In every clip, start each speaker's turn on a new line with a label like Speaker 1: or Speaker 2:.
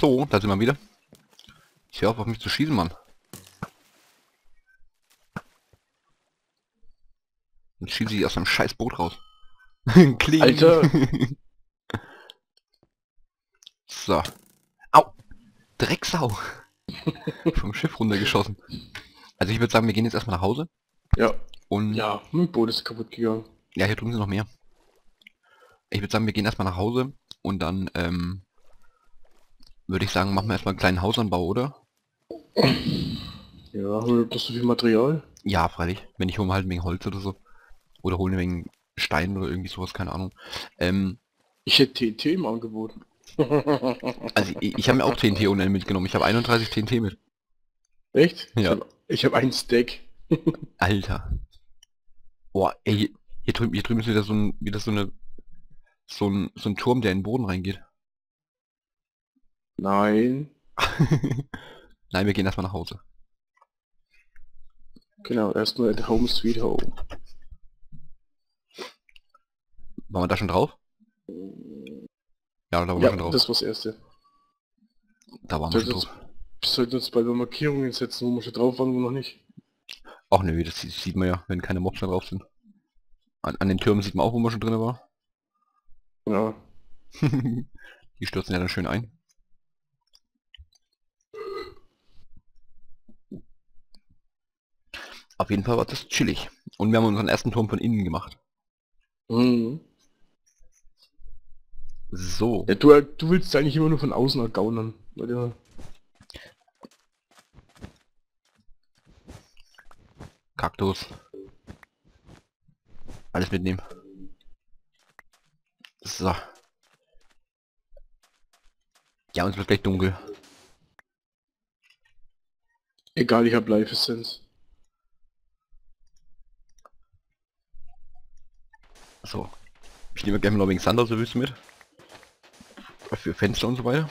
Speaker 1: So, da sind wir wieder. Ich höre auf mich zu schießen, Mann. Dann schieße ich aus einem scheiß Boot raus. Kling.
Speaker 2: Alter!
Speaker 1: So. Au! Drecksau! Vom Schiff runtergeschossen. Also ich würde sagen, wir gehen jetzt erstmal nach Hause.
Speaker 2: Ja.
Speaker 1: Und
Speaker 2: Ja, mein Boot ist kaputt gegangen.
Speaker 1: ja, hier drüben sind noch mehr. Ich würde sagen, wir gehen erstmal nach Hause und dann würde ich sagen, machen wir erstmal einen kleinen Hausanbau, oder?
Speaker 2: Ja, haben wir bloß so viel Material?
Speaker 1: Ja, freilich. Wenn ich hole mal halt wegen Holz oder so. Oder hole wegen Stein oder irgendwie sowas, keine Ahnung.
Speaker 2: Ich hätte TNT im Angebot.
Speaker 1: Also ich habe mir auch TNT ohne Ende mitgenommen. Ich habe 31 TNT mit.
Speaker 2: Echt?
Speaker 1: Ja.
Speaker 2: Ich hab einen Stack.
Speaker 1: Alter. Boah, ey, hier drüben ist wieder so ein Turm, der in den Boden reingeht.
Speaker 2: Nein.
Speaker 1: Nein, wir gehen erstmal nach Hause.
Speaker 2: Genau, erstmal at Home Sweet Home.
Speaker 1: Waren wir da schon drauf? Ja, da waren wir
Speaker 2: Ja,
Speaker 1: schon drauf.
Speaker 2: das war's erste.
Speaker 1: Da waren wir schon
Speaker 2: Sollten
Speaker 1: drauf.
Speaker 2: uns, sollten uns bei der Markierungen setzen, wo wir schon drauf waren, wo noch nicht.
Speaker 1: Ach nö, das sieht man ja, wenn keine Mobs mehr drauf sind. An den Türmen sieht man auch, wo man schon drin war.
Speaker 2: Ja.
Speaker 1: Die stürzen ja dann schön ein. Auf jeden Fall war das chillig. Und wir haben unseren ersten Turm von innen gemacht.
Speaker 2: Mhm.
Speaker 1: So.
Speaker 2: Ja, du willst eigentlich immer nur von außen ergaunern. Oder?
Speaker 1: Kaktus. Alles mitnehmen. So. Ja, uns wird gleich dunkel.
Speaker 2: Egal, ich hab Life Essence.
Speaker 1: So. Ich nehme gerne mal wegen Sander so willst du mit. Für Fenster und so weiter.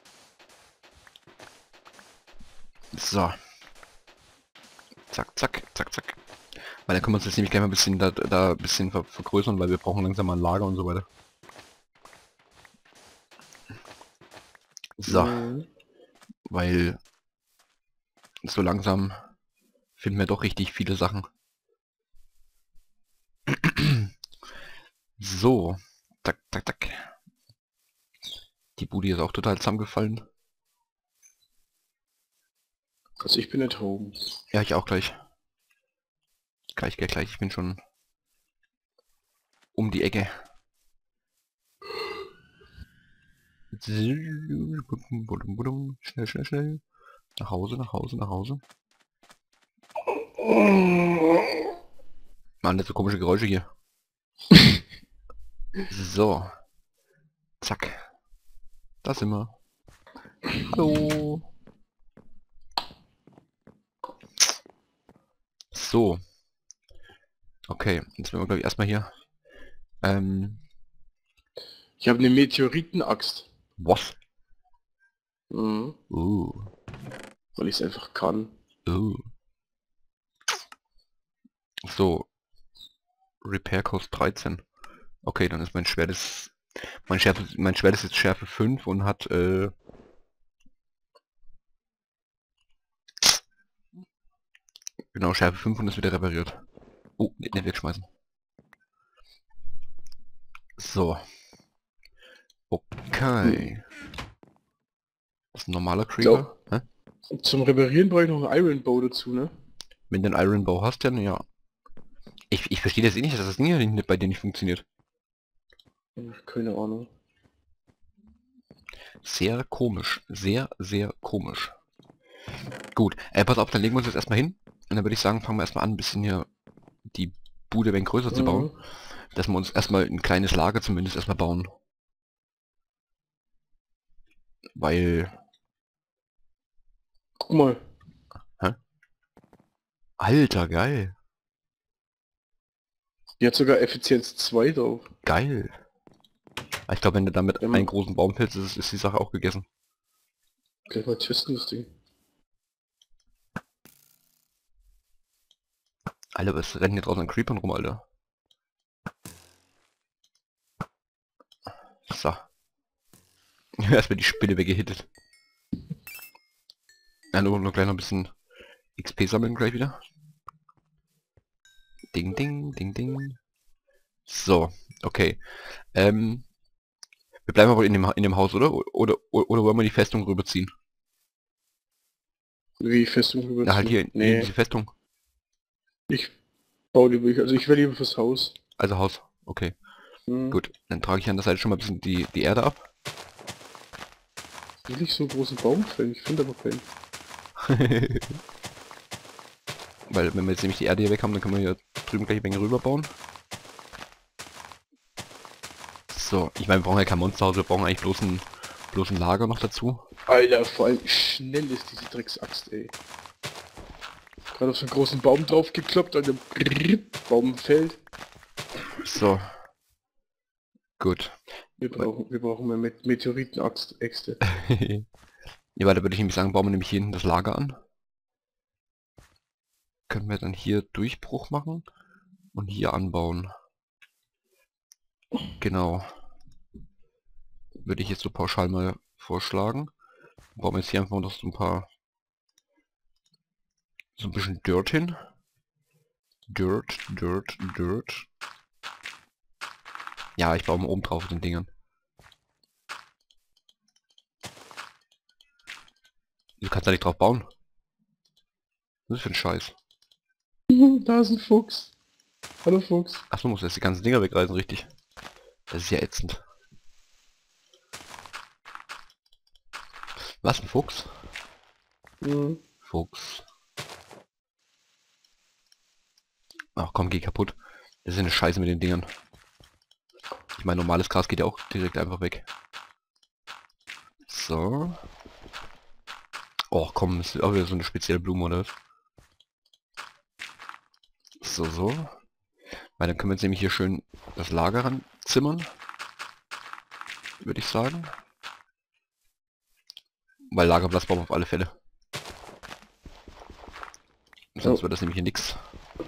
Speaker 1: So. Zack, zack, zack, zack. Weil dann können wir uns jetzt nämlich gleich mal ein bisschen da ein bisschen vergrößern, weil wir brauchen langsam mal ein Lager und so weiter. So.
Speaker 2: Mhm.
Speaker 1: Weil so langsam finden wir doch richtig viele Sachen. So. Zack, zack, zack. Die Bude ist auch total zusammengefallen.
Speaker 2: Also ich bin at home.
Speaker 1: Ja, ich auch gleich. Gleich. Ich bin schon um die Ecke. Schnell. Nach Hause. Mann, das so komische Geräusche hier. So. Zack. Da sind wir. Hallo. So. Okay, jetzt werden wir glaube ich erstmal hier.
Speaker 2: Ich habe eine Meteoritenaxt.
Speaker 1: Was?
Speaker 2: Mhm. Weil ich es einfach kann.
Speaker 1: So. Repair kostet 13. Okay, dann ist mein Schwert ist mein Schwert ist jetzt Schärfe 5 und hat genau Schärfe 5 und ist wieder repariert. Oh, nicht wegschmeißen. So. Okay. Das ist ein normaler Creeper. Hä?
Speaker 2: Zum Reparieren brauche ich noch einen Iron Bow dazu, ne?
Speaker 1: Wenn du einen Iron Bow hast, dann ja. Ich verstehe das eh nicht, dass das Ding hier nicht bei dir nicht funktioniert.
Speaker 2: Keine Ahnung.
Speaker 1: Sehr komisch. Sehr komisch. Gut, pass auf, dann legen wir uns jetzt erstmal hin. Und dann würde ich sagen, fangen wir erstmal an, ein bisschen hier die Bude ein wenig größer zu bauen. Dass wir uns erstmal ein kleines Lager zumindest erstmal bauen. Weil...
Speaker 2: Guck mal.
Speaker 1: Hä? Alter, geil.
Speaker 2: Die hat sogar Effizienz 2 drauf.
Speaker 1: Geil. Ich glaube, wenn du damit einen großen Baum fällst, ist die Sache auch gegessen.
Speaker 2: Gleich mal testen das Ding.
Speaker 1: Alter, was rennen hier draußen an Creepern rum, Alter? So. Erstmal die Spinne weggehittet. Ja, nur gleich noch ein bisschen XP sammeln gleich wieder. Ding, ding, ding, ding. So, okay. Wir bleiben aber in dem Haus, oder? Oder wollen wir die Festung rüberziehen?
Speaker 2: Wie Festung
Speaker 1: Ja, halt
Speaker 2: rüberziehen?
Speaker 1: hier in
Speaker 2: Nee,
Speaker 1: diese Festung.
Speaker 2: ich baue lieber, also ich wäre lieber fürs Haus.
Speaker 1: Also Haus. Okay.
Speaker 2: Hm.
Speaker 1: Gut. Dann trage ich an der Seite schon mal ein bisschen die Erde ab.
Speaker 2: Will ich so einen großen Baum fällen? Ich finde aber keinen.
Speaker 1: Weil wenn wir jetzt nämlich die Erde hier weg haben, dann können wir hier drüben gleich ein wenig rüber bauen. So, ich meine, wir brauchen ja kein Monsterhaus, wir brauchen eigentlich bloß ein Lager noch dazu.
Speaker 2: Alter, vor allem schnell ist diese Drecksaxt, ey. Gerade auf so einen großen Baum drauf gekloppt, und der Baum fällt.
Speaker 1: So. Gut.
Speaker 2: Wir brauchen mehr Meteoritenäxte.
Speaker 1: Ja, da würde ich nämlich sagen, bauen wir nämlich hier hinten das Lager an. Können wir dann hier Durchbruch machen und hier anbauen. Genau. Würde ich jetzt so pauschal mal vorschlagen. Bauen wir jetzt hier einfach noch so ein bisschen Dirt hin. Dirt, Dirt, Dirt. Ja, ich baue mal oben drauf auf den Dingern. Du kannst da nicht drauf bauen. Was ist für ein Scheiß?
Speaker 2: Da ist ein Fuchs. Hallo Fuchs.
Speaker 1: Achso, muss jetzt die ganzen Dinger wegreißen, richtig. Das ist ja ätzend. Was, ein Fuchs?
Speaker 2: Mhm.
Speaker 1: Fuchs. Ach komm, geh kaputt. Das ist eine Scheiße mit den Dingern. Ich meine, normales Gras geht ja auch direkt einfach weg. So. Oh komm, ist auch wieder so eine spezielle Blume, oder was? So, so. Weil dann können wir jetzt nämlich hier schön das Lager ranzimmern. Würde ich sagen. Weil Lagerplatz brauchen wir auf alle Fälle. Sonst wird das nämlich hier nix.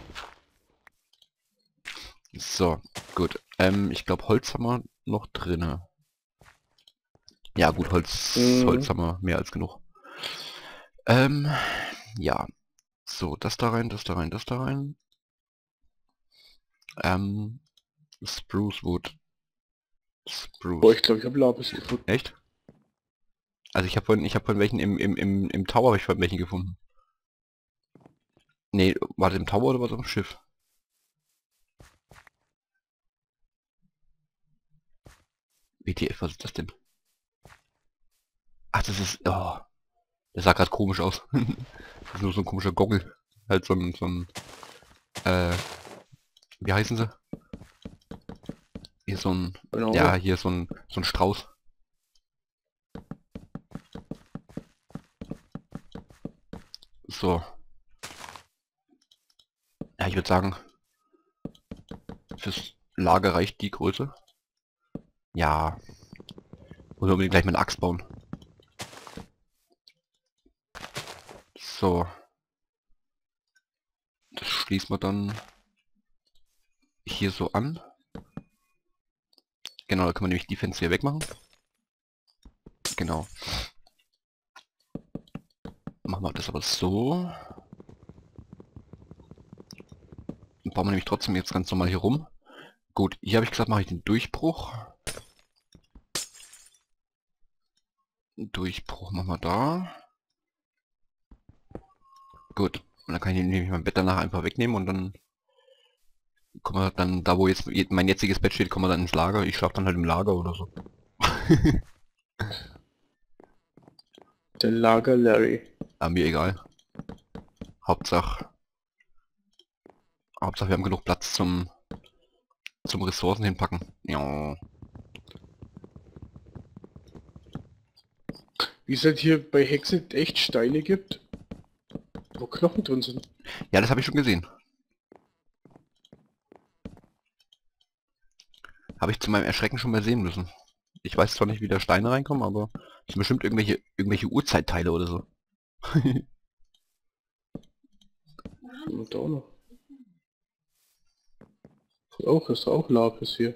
Speaker 1: So, gut. Ich glaube Holz haben wir noch drinne. Ja gut, Holz haben wir mehr als genug. Ja. So, das da rein, das da rein, das da rein. Spruce Wood.
Speaker 2: Boah,
Speaker 1: Spruce.
Speaker 2: ich glaube, ich habe Lapis gefunden.
Speaker 1: Echt? Also ich habe vorhin welchen im Tower habe ich vorhin welchen gefunden. Nee, war das im Tower oder war das am Schiff? WTF, was ist das denn? Ach, das ist... Oh, das sah gerade komisch aus. Das ist nur so ein komischer Goggle. Halt so ein wie heißen sie? Hier so ein...
Speaker 2: Genau.
Speaker 1: Ja, hier so ein Strauß. So. Ja, ich würde sagen, fürs Lager reicht die Größe. Ja. Muss unbedingt gleich mal eine Axt bauen. So. Das schließen wir dann hier so an. Genau, da können wir nämlich die Fenster hier wegmachen. Genau. Machen wir das aber so. Dann bauen wir nämlich trotzdem jetzt ganz normal hier rum. Gut, hier habe ich gesagt, mache ich den Durchbruch. Durchbruch machen wir da. Gut. Und dann kann ich nämlich mein Bett danach einfach wegnehmen und dann kommen wir dann, da wo jetzt mein jetziges Bett steht, kommen wir dann ins Lager. Ich schlafe dann halt im Lager oder so.
Speaker 2: Der Lager Larry.
Speaker 1: Aber mir egal. Hauptsache wir haben genug Platz zum Ressourcen hinpacken. Ja.
Speaker 2: Wie es halt hier bei Hexe echt Steine gibt, wo Knochen drin sind.
Speaker 1: Ja, das habe ich schon gesehen. Habe ich zu meinem Erschrecken schon mal sehen müssen. Ich weiß zwar nicht, wie da Steine reinkommen, aber es sind bestimmt irgendwelche Urzeitteile oder so.
Speaker 2: Und da auch noch. Ist auch Lapis hier.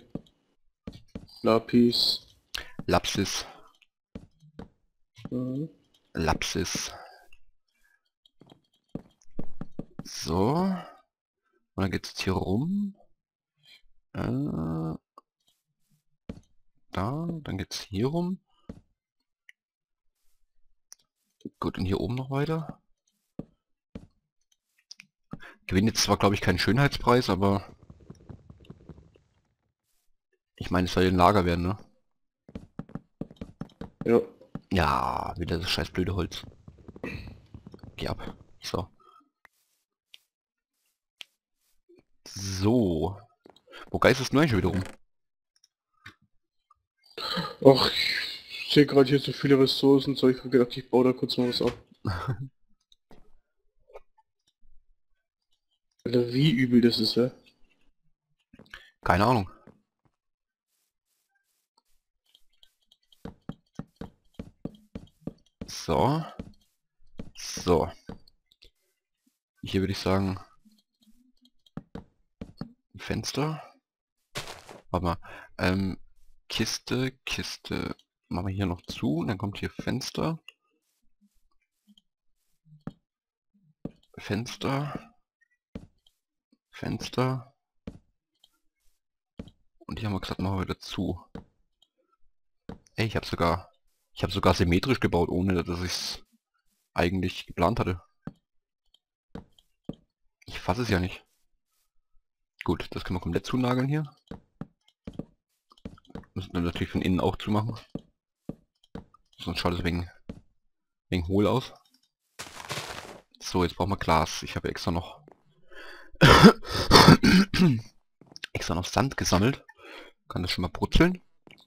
Speaker 2: Lapis.
Speaker 1: Lapsis.
Speaker 2: Mhm.
Speaker 1: Lapsis. So. Und dann geht's jetzt hier rum. Da. Dann geht's hier rum. Gut, und hier oben noch weiter. Gewinnt jetzt zwar, glaube ich, keinen Schönheitspreis, aber... Ich meine, es soll ja ein Lager werden, ne?
Speaker 2: Ja.
Speaker 1: Ja, wieder das scheiß blöde Holz. Geh ab. So. So. Wo geistest du eigentlich schon wieder rum?
Speaker 2: Ach, ich sehe gerade hier so viele Ressourcen, so ich hab gedacht, ich baue da kurz mal was ab. Alter, wie übel das ist, ja?
Speaker 1: Keine Ahnung. So. So. Hier würde ich sagen... Fenster. Warte mal. Kiste, Kiste. Machen wir hier noch zu. Dann kommt hier Fenster. Fenster. Fenster. Und hier haben wir gesagt, machen wir wieder zu. Ey, ich habe sogar symmetrisch gebaut, ohne dass ich es eigentlich geplant hatte. Ich fasse es ja nicht. Gut, das können wir komplett zunageln hier. Müssen wir natürlich von innen auch zumachen. Sonst schaut es wegen hohl aus. So, jetzt brauchen wir Glas. Ich habe extra noch Sand gesammelt. Kann das schon mal brutzeln.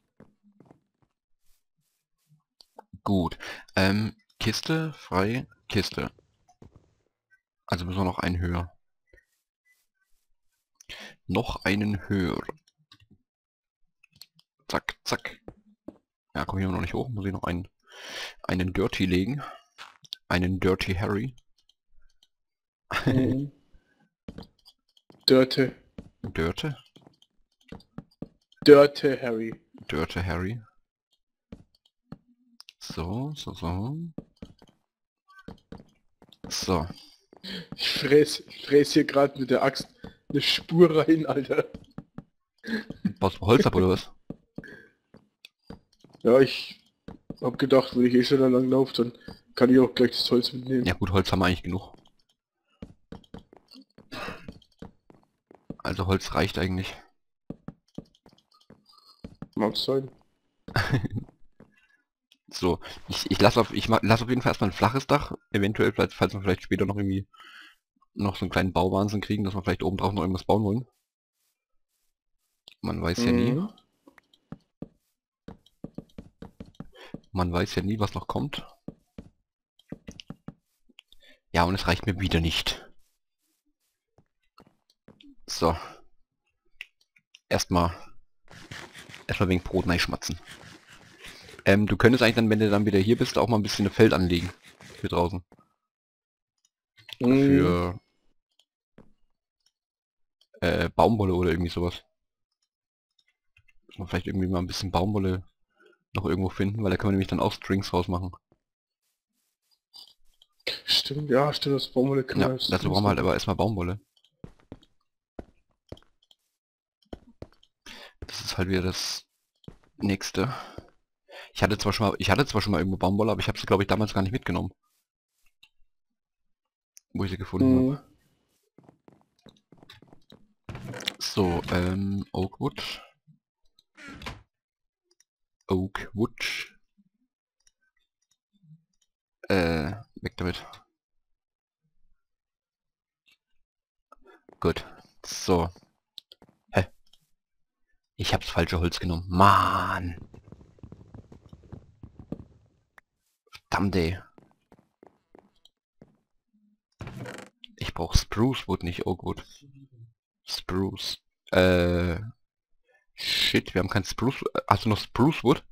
Speaker 1: Gut. Kiste, frei, Kiste. Also müssen wir noch einen höher. Noch einen höher. Zack, zack. Ja, komm hier noch nicht hoch. Muss ich noch einen Dirty legen. Einen Dirty Harry.
Speaker 2: Mhm. Dörte.
Speaker 1: Dirte?
Speaker 2: Dörte, Harry.
Speaker 1: Dirty Harry. So, so, so. So.
Speaker 2: Ich fräs hier gerade mit der Axt eine Spur rein, Alter.
Speaker 1: Baust du Holz ab oder was?
Speaker 2: Ja, ich hab gedacht, wenn ich eh schon da lang laufe, dann kann ich auch gleich das Holz mitnehmen.
Speaker 1: Ja gut, Holz haben wir eigentlich genug. Also Holz reicht eigentlich.
Speaker 2: Mag sein.
Speaker 1: So, ich lasse auf jeden Fall erstmal ein flaches Dach. Eventuell, falls wir vielleicht später noch irgendwie noch so einen kleinen Bauwahnsinn kriegen, dass wir vielleicht oben drauf noch irgendwas bauen wollen. Man weiß ja nie. Man weiß ja nie, was noch kommt. Ja, und es reicht mir wieder nicht. So. Erstmal wegen Brot schmatzen. Du könntest eigentlich dann, wenn du dann wieder hier bist, auch mal ein bisschen ein Feld anlegen. Für draußen. Für Baumwolle oder irgendwie sowas. Vielleicht irgendwie mal ein bisschen Baumwolle noch irgendwo finden, weil da kann man nämlich dann auch Strings rausmachen.
Speaker 2: Stimmt, ja, stimmt, das Baumwolle kann
Speaker 1: Ja,
Speaker 2: man
Speaker 1: dazu brauchen wir halt aber erstmal Baumwolle. Das ist halt wieder das nächste. Ich hatte zwar schon mal irgendwo Baumwolle, aber ich habe sie glaube ich damals gar nicht mitgenommen. Wo ich sie gefunden habe. So, Oakwood. Oakwood. Weg damit. Gut. So. Hä? Ich hab's falsche Holz genommen. Mann. Verdammt, ey. Ich brauche Spruce Wood, nicht Oakwood. Spruce. Shit, wir haben kein Spruce. Hast du noch Spruce Wood?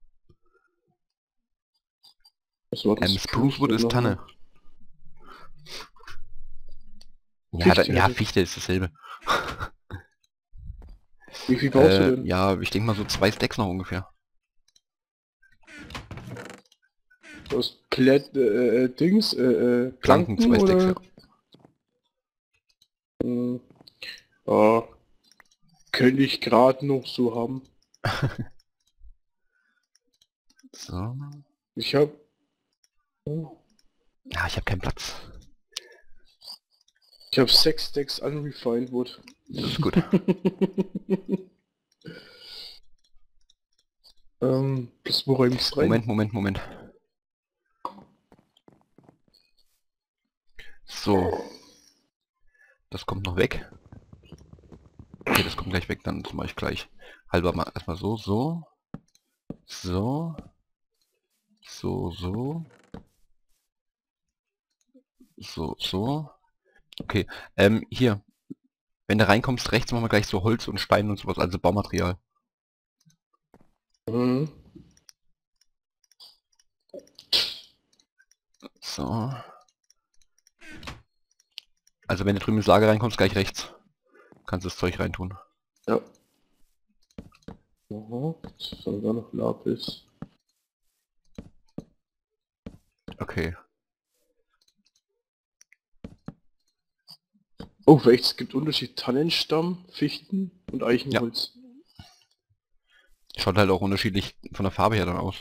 Speaker 1: Spruce Wood ist Tanne. Ja, ja, Fichte ist dasselbe.
Speaker 2: Wie viel brauchst du denn?
Speaker 1: Ja, ich denke mal so 2 Stacks noch ungefähr.
Speaker 2: Aus Dings,
Speaker 1: Planken 2 Stacks, ja.
Speaker 2: könnte ich gerade noch so haben.
Speaker 1: So.
Speaker 2: Ich habe...
Speaker 1: Ja, ich habe keinen Platz.
Speaker 2: Ich habe 6 Stacks Unrefined Wood.
Speaker 1: Das ist gut.
Speaker 2: Das wo räumst rein?
Speaker 1: Moment. So. Das kommt noch weg. Okay, das kommt gleich weg, dann das mache ich gleich. Halber mal erstmal so, so. So. So. So. Okay. Hier. Wenn du reinkommst, rechts machen wir gleich so Holz und Stein und sowas, also Baumaterial.
Speaker 2: Mhm.
Speaker 1: So. Also wenn du drüben ins Lager reinkommst, gleich rechts. Kannst das Zeug reintun.
Speaker 2: Ja. Aha, jetzt ist da noch Lapis.
Speaker 1: Okay.
Speaker 2: Oh, rechts gibt Unterschied Tannenstamm, Fichten und Eichenholz.
Speaker 1: Schaut halt auch unterschiedlich von der Farbe her dann aus.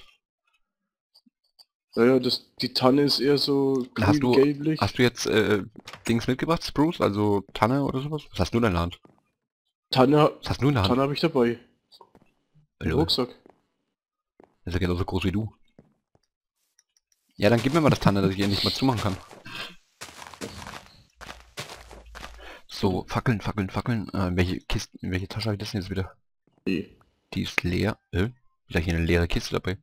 Speaker 2: Naja, die Tanne ist eher so grün-gelblich.
Speaker 1: Hast du jetzt Dings mitgebracht, Spruce? Also Tanne oder sowas? Was hast du denn in der Hand? Was hast du in der Hand?
Speaker 2: Tanne habe ich dabei. Im
Speaker 1: Lol.
Speaker 2: Rucksack.
Speaker 1: Das ist ja genauso groß wie du. Ja, dann gib mir mal das Tanne, dass ich endlich mal zumachen kann. So, Fackeln. In welche Tasche habe ich das denn jetzt wieder?
Speaker 2: Nee.
Speaker 1: Die ist leer. Wieder hier eine leere Kiste dabei.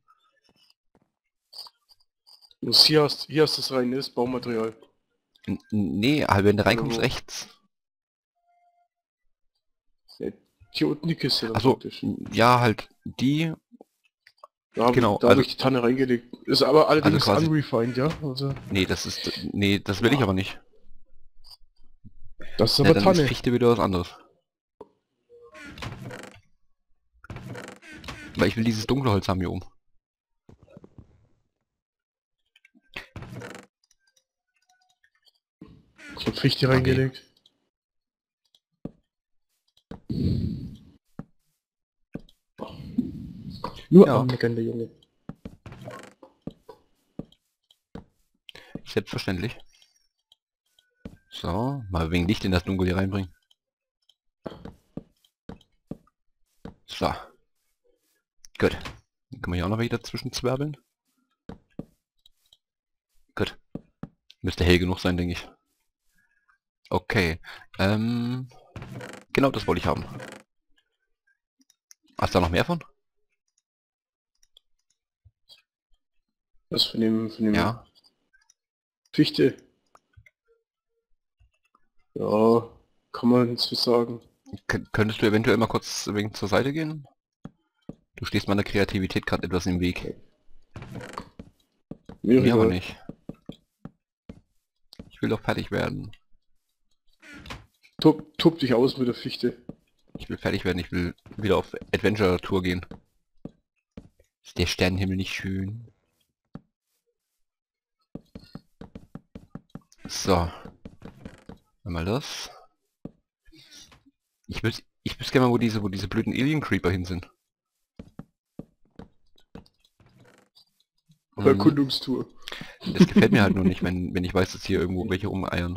Speaker 2: Hier hast du das rein, ist Baumaterial.
Speaker 1: Nee, halt wenn du reinkommst,
Speaker 2: wo?
Speaker 1: rechts.
Speaker 2: Ja, hier unten die Kiste dann
Speaker 1: Achso,
Speaker 2: praktisch.
Speaker 1: ja, halt die.
Speaker 2: Da habe
Speaker 1: Genau,
Speaker 2: ich die Tanne reingelegt. Ist aber allerdings
Speaker 1: quasi-
Speaker 2: unrefined, ja? Also,
Speaker 1: Nee, das will ich aber nicht.
Speaker 2: das ist
Speaker 1: Ja,
Speaker 2: aber
Speaker 1: dann
Speaker 2: Tanne.
Speaker 1: ist Fichte wieder was anderes. Weil ich will dieses dunkle Holz haben hier oben.
Speaker 2: Ich habe Fichte reingelegt. Nur
Speaker 1: Ja.
Speaker 2: anmeckern, der Junge.
Speaker 1: Selbstverständlich. So, mal wegen Licht in das Dunkel hier reinbringen. So. Gut. Dann können wir hier auch noch wieder dazwischen zwirbeln. Gut. Müsste hell genug sein, denke ich. Okay. Genau das wollte ich haben. Hast du da noch mehr von?
Speaker 2: Was von dem
Speaker 1: Ja.
Speaker 2: Fichte. Ja, kann man so sagen.
Speaker 1: Könntest du eventuell mal kurz wegen zur Seite gehen? Du stehst meiner Kreativität gerade etwas im Weg. Mir aber nicht. Ich will doch fertig werden.
Speaker 2: Tob dich aus mit der Fichte.
Speaker 1: Ich will fertig werden, ich will wieder auf Adventure-Tour gehen. Ist der Sternenhimmel nicht schön? So. Einmal das. Ich wüsste gerne mal, wo diese blöden Alien Creeper hin sind.
Speaker 2: Auf Erkundungstour.
Speaker 1: Das gefällt mir halt nur nicht, wenn ich weiß, dass hier irgendwo welche rumeiern.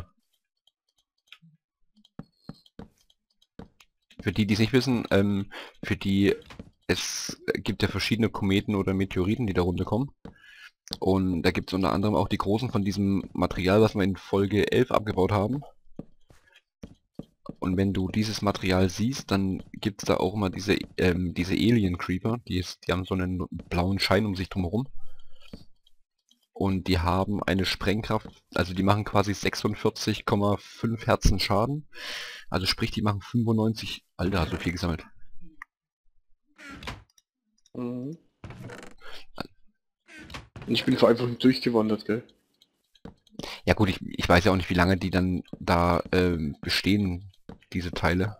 Speaker 1: Für die, die es nicht wissen, es gibt ja verschiedene Kometen oder Meteoriten, die da runterkommen. Und da gibt es unter anderem auch die großen von diesem Material, was wir in Folge 11 abgebaut haben. Und wenn du dieses Material siehst, dann gibt es da auch immer diese Alien Creeper, die haben so einen blauen Schein um sich drumherum. Und die haben eine Sprengkraft, also die machen quasi 46,5 Hertzen Schaden. Also sprich, die machen 95... Alter, so viel gesammelt.
Speaker 2: Mhm. Ich bin einfach durchgewandert, gell?
Speaker 1: Ja gut, ich weiß ja auch nicht, wie lange die dann da bestehen, diese Teile.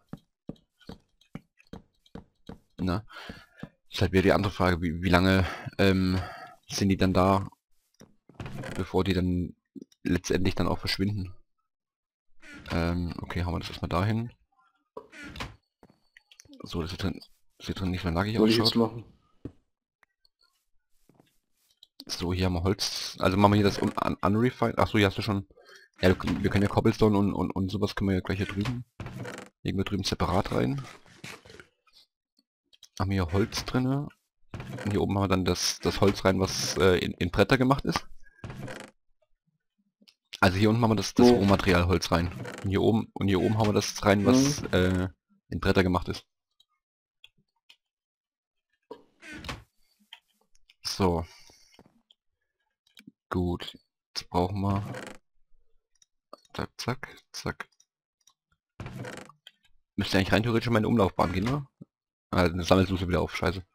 Speaker 1: Na? Ist halt wieder die andere Frage, wie lange sind die dann da, bevor die dann letztendlich dann auch verschwinden. Okay, hauen wir das erstmal dahin. So, das sieht drin nicht mehr nackig
Speaker 2: Soll ich jetzt
Speaker 1: ausschaut.
Speaker 2: machen?
Speaker 1: So, hier haben wir Holz. Also machen wir hier das unrefined. Achso, hier hast du schon. Ja, wir können ja Cobblestone und sowas können wir ja gleich hier drüben. Legen wir drüben separat rein. Haben wir hier Holz drinne. Und hier oben haben wir dann das Holz rein, was in Bretter gemacht ist. Also hier unten machen wir das
Speaker 2: Wo?
Speaker 1: Rohmaterial Holz rein. Und hier oben haben wir das rein, was in Bretter gemacht ist. So. Gut. Jetzt brauchen wir. Zack, zack, zack. Müsste eigentlich rein theoretisch in meine Umlaufbahn gehen, ne? Ah, dann sammelst du sie wieder auf, scheiße.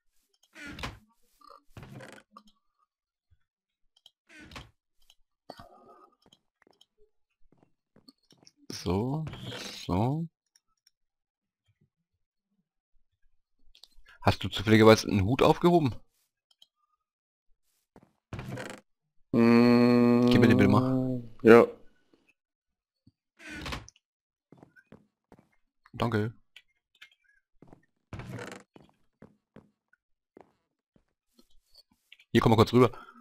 Speaker 1: So, so. Hast du zufälligerweise einen Hut aufgehoben? Gib mir den bitte mal.
Speaker 2: Ja.
Speaker 1: Danke. Hier, komm mal kurz rüber.